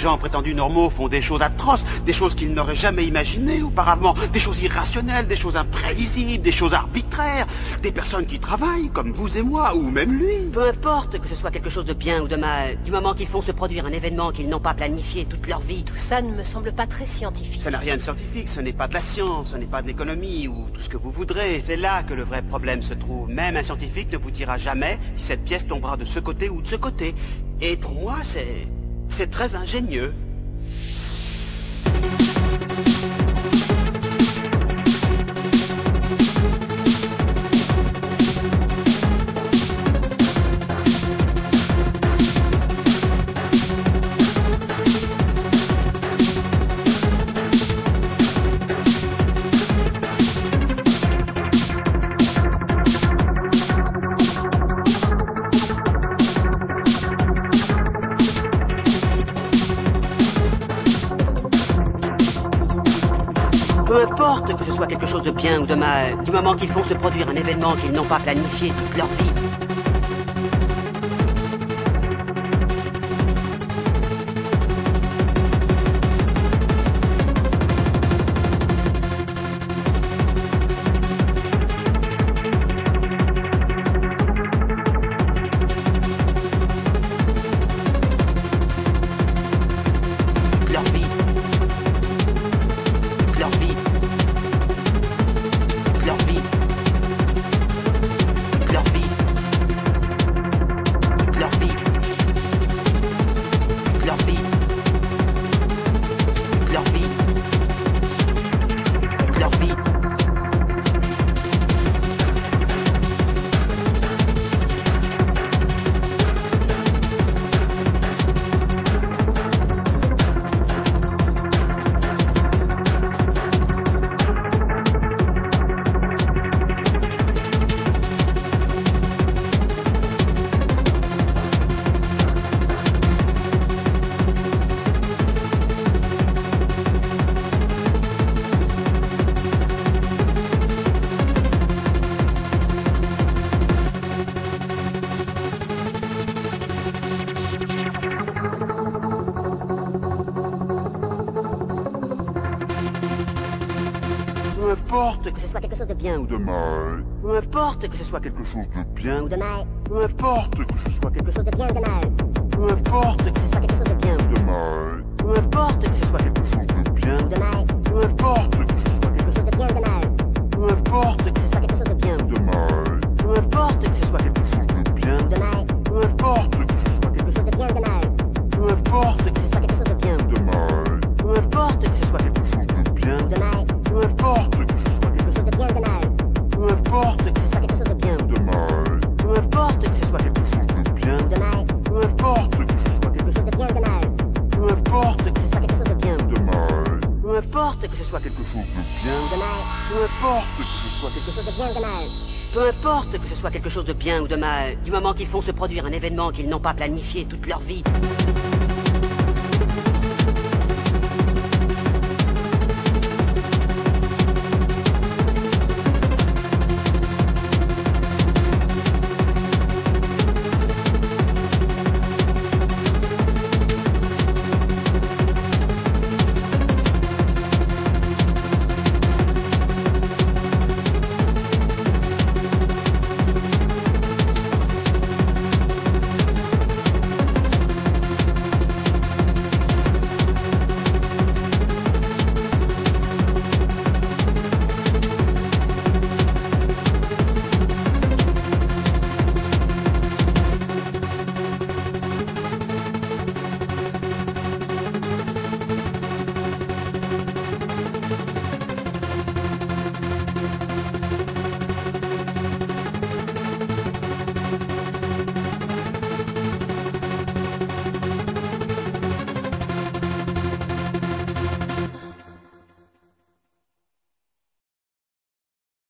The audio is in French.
gens prétendus normaux font des choses atroces, des choses qu'ils n'auraient jamais imaginées auparavant, des choses irrationnelles, des choses imprévisibles, des choses arbitraires, des personnes qui travaillent, comme vous et moi, ou même lui. Peu importe que ce soit quelque chose de bien ou de mal, du moment qu'ils font se produire un événement qu'ils n'ont pas planifié toute leur vie. Tout ça ne me semble pas très scientifique. Ça n'a rien de scientifique, ce n'est pas de la science, ce n'est pas de l'économie, ou tout ce que vous voudrez. C'est là que le vrai problème se trouve. Même un scientifique ne vous dira jamais si cette pièce tombera de ce côté ou de ce côté. Et pour moi, c'est très ingénieux. Peu importe que ce soit quelque chose de bien ou de mal, du moment qu'ils font se produire un événement qu'ils n'ont pas planifié toute leur vie. Leur vie. Leur vie. Leur vie. Leur vie. Leur vie. Leur vie. Leur vie. Leur vie. Peu importe Que ce soit quelque chose de bien ou de mal. Peu importe que ce soit quelque chose de bien. de mal. Peu importe que ce soit quelque Quelque chose de bien ou de mal. Peu importe Que ce soit quelque chose de bien de mal. Peu importe que ce soit quelque chose de bien. ou de mal. Peu importe que ce soit Quelque chose de bien ou de mal. Peu importe Que ce soit quelque chose de bien de mal. Peu importe que ce soit quelque chose de bien. ou de mal. Peu importe que ce soit Quelque chose de bien ou de mal. Peu importe Que ce soit quelque chose de bien de mal. Peu importe que ce soit quelque chose de bien. ou de mal. Peu importe que ce soit Quelque chose de bien ou de mal. Peu importe Que ce soit quelque chose de bien de mal. Peu importe que ce soit quelque chose de bien. ou de mal. Peu importe que ce soit Quelque chose de bien ou de mal. Peu importe Que ce soit quelque chose de bien de mal. Peu importe que ce soit quelque chose de bien. ou de mal. Peu importe que ce soit Quelque chose de bien ou de mal. Peu importe que ce soit quelque chose de bien ou de mal, du moment qu'ils font se produire un événement qu'ils n'ont pas planifié toute leur vie.